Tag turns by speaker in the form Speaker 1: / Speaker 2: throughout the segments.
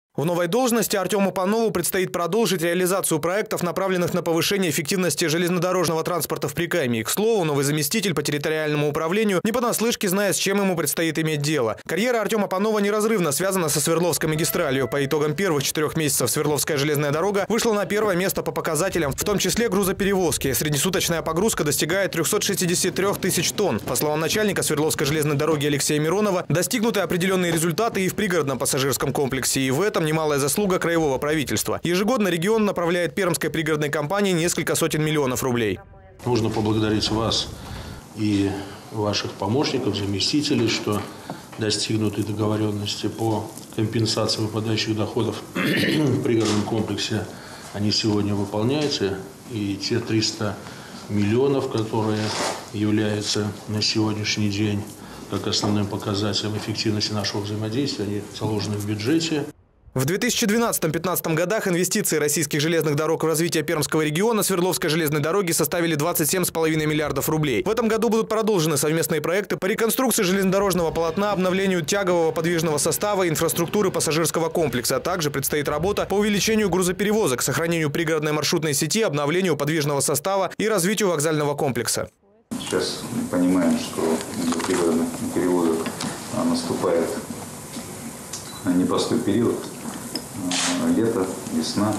Speaker 1: В новой должности Артему Панову предстоит продолжить реализацию проектов, направленных на повышение эффективности железнодорожного транспорта в Прикамье. К слову, новый заместитель по территориальному управлению не понаслышке знает, с чем ему предстоит иметь дело. Карьера Артема Панова неразрывно связана со Свердловской магистралью. По итогам первых 4 месяцев Свердловская железная дорога вышла на первое место по показателям, в том числе грузоперевозки. Среднесуточная погрузка достигает 363 тысяч тонн. По словам начальника Свердловской железной дороги Алексея Миронова, достигнуты определенные результаты и в пригородном пассажирском комплексе. И в этом немалая заслуга краевого правительства. Ежегодно регион направляет пермской пригородной компании несколько сотен миллионов рублей.
Speaker 2: Нужно поблагодарить вас и ваших помощников, заместителей, что достигнуты договоренности по компенсации выпадающих доходов в пригородном комплексе. Они сегодня выполняются. И те 300 миллионов, которые являются на сегодняшний день как основным показателем эффективности нашего взаимодействия, они заложены в бюджете.
Speaker 1: В 2012-2015 годах инвестиции российских железных дорог в развитие Пермского региона Свердловской железной дороги составили 27,5 миллиардов рублей. В этом году будут продолжены совместные проекты по реконструкции железнодорожного полотна, обновлению тягового подвижного состава, инфраструктуры пассажирского комплекса. А также предстоит работа по увеличению грузоперевозок, сохранению пригородной маршрутной сети, обновлению подвижного состава и развитию вокзального комплекса.
Speaker 3: Сейчас мы понимаем, что для пригородных перевозок наступает непростой период. Лето, весна,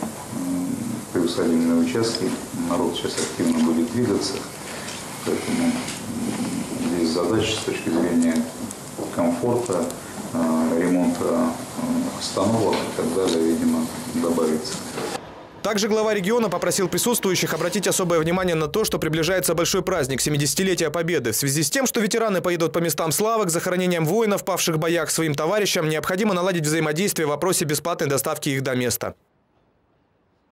Speaker 3: приусадебные участки, народ сейчас активно будет двигаться, поэтому здесь задачи с точки зрения комфорта, ремонта остановок и так далее, видимо, добавится.
Speaker 1: Также глава региона попросил присутствующих обратить особое внимание на то, что приближается большой праздник – 70-летия Победы. В связи с тем, что ветераны поедут по местам славы к захоронениям воинов, павших в боях, своим товарищам, необходимо наладить взаимодействие в вопросе бесплатной доставки их до места.